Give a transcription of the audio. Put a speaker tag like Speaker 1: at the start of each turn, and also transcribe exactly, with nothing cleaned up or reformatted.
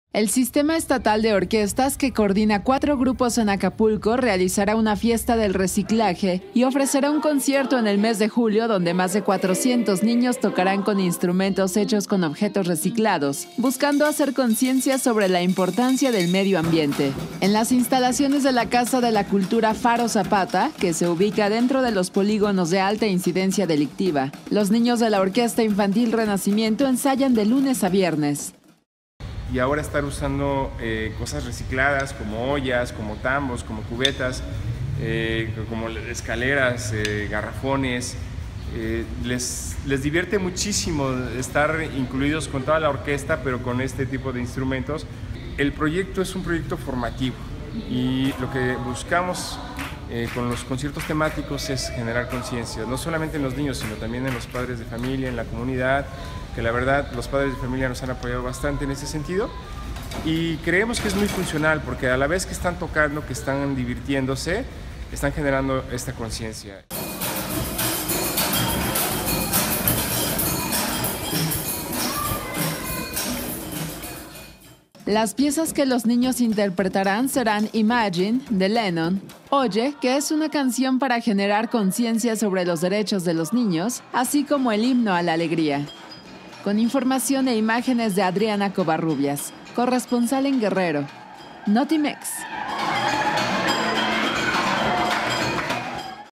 Speaker 1: El Sistema Estatal de Orquestas, que coordina cuatro grupos en Acapulco, realizará una fiesta del reciclaje y ofrecerá un concierto en el mes de julio donde más de cuatrocientos niños tocarán con instrumentos hechos con objetos reciclados, buscando hacer conciencia sobre la importancia del medio ambiente. En las instalaciones de la Casa de la Cultura Faro Zapata, que se ubica dentro de los polígonos de alta incidencia delictiva, los niños de la Orquesta Infantil Renacimiento ensayan de lunes a viernes.
Speaker 2: Y ahora estar usando eh, cosas recicladas como ollas, como tambos, como cubetas, eh, como escaleras, eh, garrafones, eh, les, les divierte muchísimo estar incluidos con toda la orquesta, pero con este tipo de instrumentos. El proyecto es un proyecto formativo y lo que buscamos eh, con los conciertos temáticos es generar conciencia, no solamente en los niños, sino también en los padres de familia, en la comunidad, que la verdad los padres de familia nos han apoyado bastante en ese sentido y creemos que es muy funcional porque a la vez que están tocando, que están divirtiéndose, están generando esta conciencia.
Speaker 1: Las piezas que los niños interpretarán serán Imagine, de Lennon, Oye, que es una canción para generar conciencia sobre los derechos de los niños, así como el himno a la alegría. Con información e imágenes de Adriana Covarrubias, corresponsal en Guerrero, Notimex.